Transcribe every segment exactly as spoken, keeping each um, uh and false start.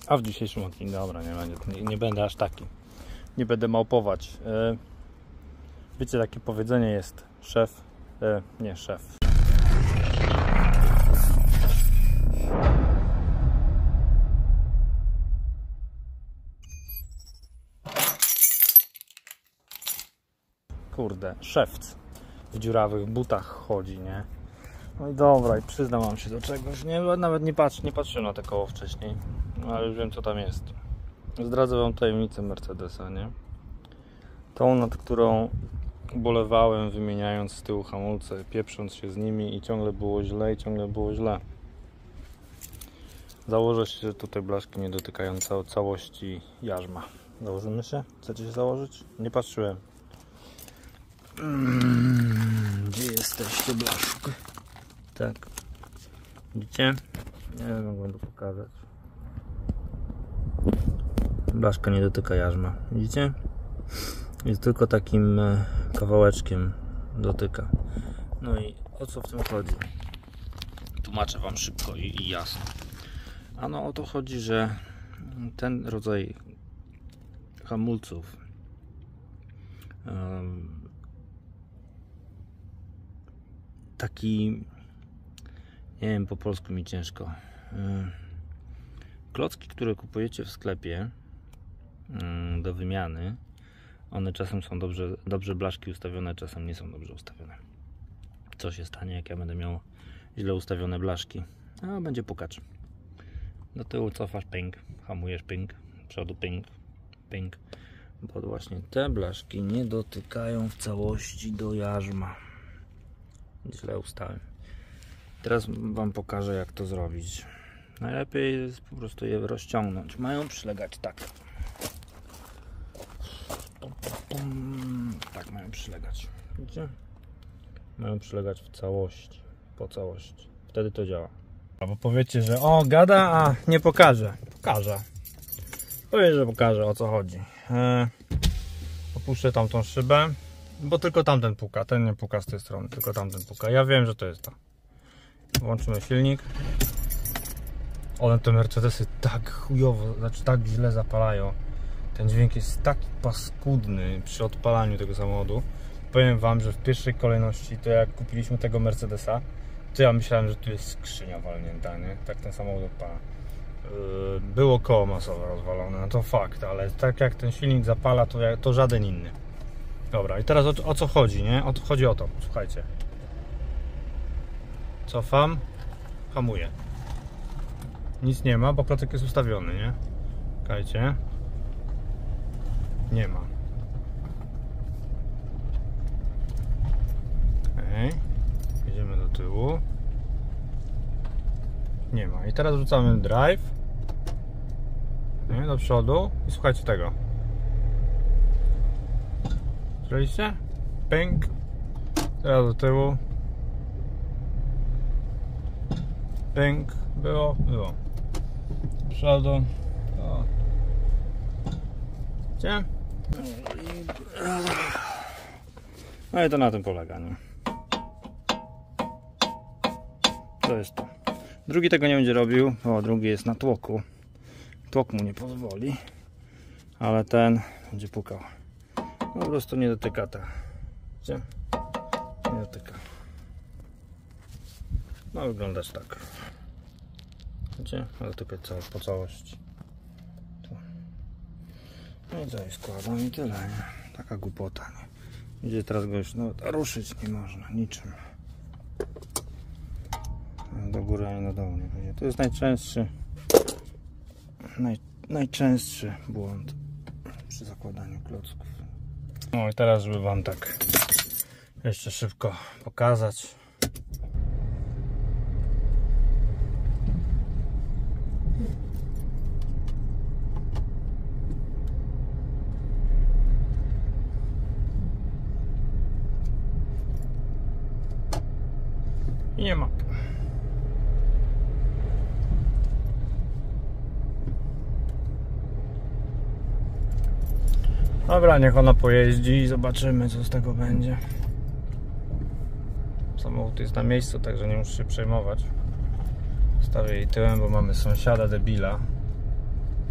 A w dzisiejszym odcinku, dobra, nie, nie, nie będę aż taki. Nie będę małpować. Yy, wiecie, takie powiedzenie jest. Szef, yy, nie szef. Kurde, szewc w dziurawych butach chodzi, nie? No i dobra, i przyznam wam się do czegoś. Nie, nawet nie, patrz, nie patrzyłem na te koło wcześniej, no, ale już wiem, co tam jest. Zdradzę wam tajemnicę Mercedesa, nie? Tą, nad którą ubolewałem, wymieniając z tyłu hamulce, pieprząc się z nimi i ciągle było źle i ciągle było źle. Założę się, że tutaj blaszki nie dotykają cał całości jarzma. Założymy się? Chcecie się założyć? Nie patrzyłem. Hmm, gdzie jesteście, blaszki? Tak. Widzicie? Nie wiem, mogłem to pokazać. Blaszka nie dotyka jarzma. Widzicie? Jest tylko takim kawałeczkiem dotyka. No i o co w tym chodzi? Tłumaczę wam szybko i, i jasno. Ano o to chodzi, że ten rodzaj hamulców um, taki, nie wiem, po polsku mi ciężko. um, klocki, które kupujecie w sklepie um, do wymiany, one czasem są dobrze, dobrze blaszki ustawione, czasem nie są dobrze ustawione. Co się stanie, jak ja będę miał źle ustawione blaszki? A będzie pukacz. Do tyłu cofasz, ping, hamujesz, ping, przodu, ping, ping. Bo właśnie te blaszki nie dotykają w całości do jarzma. Źle ustawiam. Teraz wam pokażę, jak to zrobić. Najlepiej jest po prostu je rozciągnąć. Mają przylegać tak. Tak mają przylegać. Widzicie? Mają przylegać w całości. Po całości. Wtedy to działa. Albo powiecie, że o, gada, a nie pokaże. Pokażę. Powiem, że pokażę, o co chodzi. Eee, opuszczę tamtą szybę, bo tylko tamten puka. Ten nie puka z tej strony, tylko tamten puka. Ja wiem, że to jest to. Włączymy silnik. One te Mercedesy tak chujowo, znaczy tak źle zapalają. Ten dźwięk jest taki paskudny przy odpalaniu tego samochodu. Powiem wam, że w pierwszej kolejności, to jak kupiliśmy tego Mercedesa, to ja myślałem, że tu jest skrzynia walnięta, nie? Tak ten samochód odpala. Yy, było koło masowe rozwalone, no to fakt, ale tak jak ten silnik zapala, to, to żaden inny. Dobra, i teraz o, o co chodzi, nie? O, chodzi o to, słuchajcie. Cofam, hamuję. Nic nie ma, bo klocek jest ustawiony, nie? Słuchajcie. Nie ma. Okej. Jedziemy do tyłu. Nie ma. I teraz wrzucamy drive. Nie, do przodu. I słuchajcie tego. Słyszeliście? Pęk. Teraz do tyłu. Pęk. Było? Było. Do przodu. O. Gdzie? No i to na tym polega, nie? To jest to. Drugi tego nie będzie robił, bo drugi jest na tłoku. Tłok mu nie pozwoli. Ale ten będzie pukał. No, po prostu nie dotyka ta. Gdzie? Nie dotyka. Ma wyglądać tak. Widzicie? Ale tylko cał, po całości. Tu. No i co, i składam i tyle, nie? Taka głupota, nie? Widzicie, teraz go już no, ruszyć nie można, niczym. Do góry, ani na dół nie będzie. To jest najczęstszy naj, najczęstszy błąd przy zakładaniu klocków. No i teraz, żeby wam tak jeszcze szybko pokazać. I nie ma. Dobra, niech ona pojeździ i zobaczymy, co z tego będzie. Samochód jest na miejscu, także nie muszę się przejmować. Stawię jej tyłem, bo mamy sąsiada debila.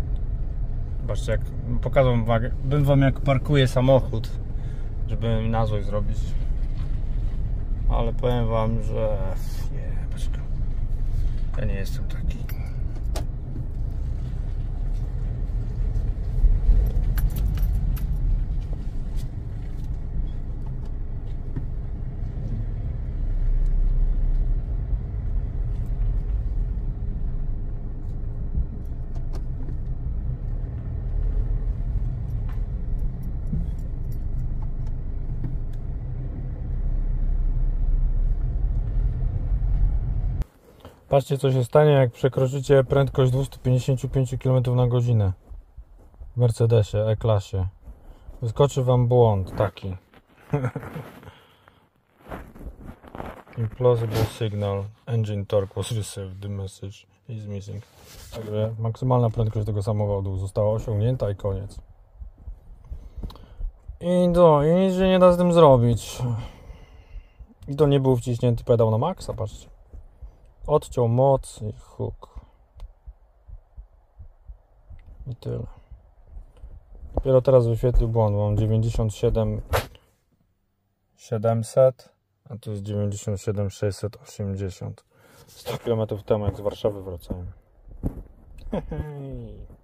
Zobaczcie, jak pokazał bym wam, jak parkuje samochód, żeby na złość zrobić. Ale powiem wam, że nie, poczekaj. Ja nie jestem taki. Patrzcie, co się stanie, jak przekroczycie prędkość dwieście pięćdziesiąt pięć kilometrów na godzinę w Mercedesie E-klasie. Wyskoczy wam błąd taki. Implausible signal. Engine torque was received. The message is missing. Także maksymalna prędkość tego samochodu została osiągnięta i koniec. I do, i nic się nie da z tym zrobić. I to nie był wciśnięty pedał na maksa, patrzcie. Odciął moc i huk. I tyle. Dopiero teraz wyświetlił błąd. Mam dziewięćdziesiąt siedem siedemset, a tu jest dziewięćdziesiąt siedem sześćset osiemdziesiąt. sto kilometrów temu, jak z Warszawy wracałem.